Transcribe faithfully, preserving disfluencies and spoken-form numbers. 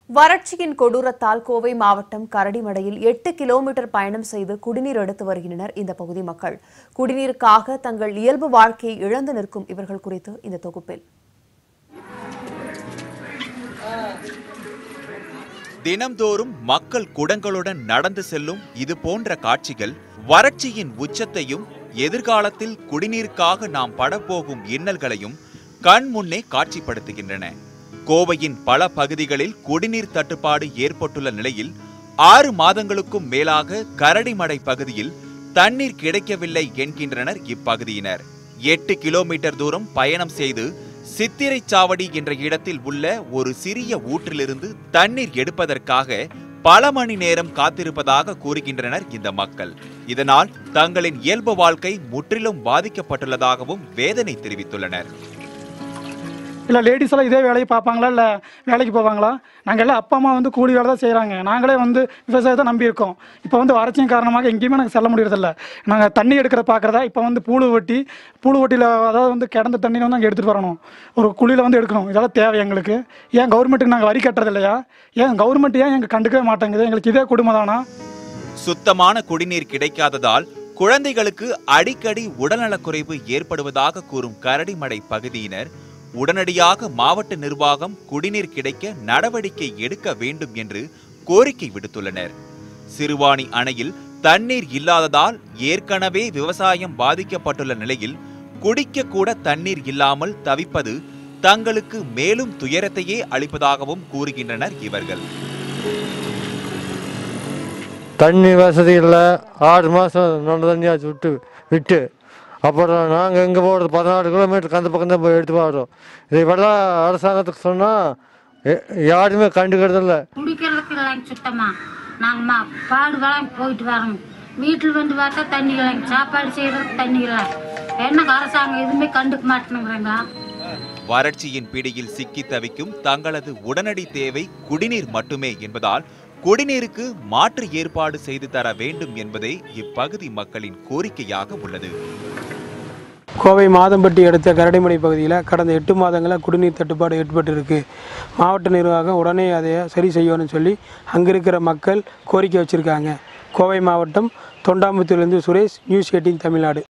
வறட்சியின் கொடூரத்தால் கோவை மாவட்டம் கரடிமடையில் எட்டு கிலோமீட்டர் பயணம் செய்து குடிநீர் எடுத்து வருகின்றனர் இந்த பகுதி மக்கள். குடிநீருக்காக தங்கள் இயல்பு வாழ்க்கையை இழந்து நிற்கும் இவர்கள் குறித்து இந்த தொகுப்பில். தினம்தோறும் மக்கள் குடங்களுடன் நடந்து செல்லும் இது போன்ற காட்சிகள் வறட்சியின் உச்சத்தையும் எதிர்காலத்தில் குடிநீருக்காக நாம் படப்போகும் இன்னல்களையும் கண் முன்னே காட்சிப்படுத்துகின்றன. கோவையின் பல பகுதிகளில் குடிநீர் தட்டுப்பாடு ஏற்பட்டுள்ள நிலையில் ஆறு மாதங்களுக்கும் மேலாக கரடிமடை பகுதியில் தண்ணீர் கிடைக்கவில்லை என்கின்றனர் இப்பகுதியினர். எட்டு கிலோமீட்டர் தூரம் பயணம் செய்து சித்திரைச்சாவடி என்ற இடத்தில் உள்ள ஒரு சிறிய ஊற்றிலிருந்து தண்ணீர் எடுப்பதற்காக பல மணி நேரம் காத்திருப்பதாக கூறுகின்றனர் இந்த மக்கள். இதனால் தங்களின் இயல்பு வாழ்க்கை முற்றிலும் பாதிக்கப்பட்டுள்ளதாகவும் வேதனை தெரிவித்துள்ளனர். இல்லை லேடிஸ் எல்லாம் இதே வேலையை பார்ப்பாங்களா, இல்லை வேலைக்கு போவாங்களா? நாங்கள் எல்லாம் அப்பா அம்மா வந்து கூலி வேலை தான் செய்கிறாங்க. நாங்களே வந்து விவசாயத்தை நம்பி இருக்கோம். இப்போ வந்து வறட்சியின் காரணமாக எங்கேயுமே நாங்கள் செல்ல முடியறதில்ல. நாங்கள் தண்ணி எடுக்கிற பார்க்குறதா இப்போ வந்து பூழு வெட்டி பூழு வெட்டியில் அதாவது வந்து கிடந்த தண்ணியை வந்து நாங்கள் எடுத்துகிட்டு வரணும். ஒரு குழியில் வந்து எடுக்கணும். இதெல்லாம் தேவை எங்களுக்கு. ஏன் கவர்மெண்ட்டுக்கு நாங்கள் வரி கட்டுறது இல்லையா? ஏன் கவர்மெண்ட் ஏன் எங்கள் கண்டுக்கவே மாட்டேங்குது? எங்களுக்கு இதே குடும்பம் தானா? சுத்தமான குடிநீர் கிடைக்காததால் குழந்தைகளுக்கு அடிக்கடி உடல்நலக்குறைவு ஏற்படுவதாக கூறும் கரடிமடை பகுதியினர் உடனடியாக மாவட்ட நிர்வாகம் குடிநீர் கிடைக்க நடவடிக்கை எடுக்க வேண்டும் என்று கோரிக்கை விடுத்துள்ளனர். சிறுவாணி அணையில் தண்ணீர் இல்லாததால் ஏற்கனவே விவசாயம் பாதிக்கப்பட்டுள்ள நிலையில் குடிக்க கூட தண்ணீர் இல்லாமல் தவிப்பது தங்களுக்கு மேலும் துயரத்தையே அளிப்பதாகவும் கூறுகின்றனர் இவர்கள். தண்ணி வசதி இல்லை. ஆறு மாதம் நல்ல தண்ணியாச்சு விட்டு விட்டு அப்புறம் நாங்கள் எங்கே போகிறது? பதினாறு கிலோமீட்டருக்கு அந்த பக்கம் தான் போய் எடுத்து வரோம். இதை வெள்ளம் அரசாங்கத்துக்கு சொன்னால் யாருமே கண்டுக்கிறது இல்லை. குடிக்கிறதுக்கு இல்லைங்க சுத்தமாக. நாங்கள் பாடுகளாம் போயிட்டு வரோம். வீட்டில் வந்து பார்த்தா தண்ணி இல்லைங்க. சாப்பாடு செய்கிறதுக்கு தண்ணி இல்லை. என்ன அரசாங்கம் எதுவுமே கண்டுக்க மாட்டேங்கிறாங்களா? வறட்சியின் பிடியில் சிக்கி தவிக்கும் தங்களது உடனடி தேவை குடிநீர் மட்டுமே என்பதால் குடிநீருக்கு மாற்று ஏற்பாடு செய்து தர வேண்டும் என்பதே இப்பகுதி மக்களின் கோரிக்கையாக உள்ளது. கோவை மாதம்பட்டி அடுத்த கரடிமடை பகுதியில் கடந்த எட்டு மாதங்களில் குடிநீர் தட்டுப்பாடு ஏற்பட்டிருக்கு. மாவட்ட நிர்வாகம் உடனே அதை சரி செய்யணும்னு சொல்லி அங்கே இருக்கிற மக்கள் கோரிக்கை வச்சுருக்காங்க. கோவை மாவட்டம் தொண்டாமுத்தூர்லேருந்து சுரேஷ், நியூஸ் எயிட்டீன் தமிழ்நாடு.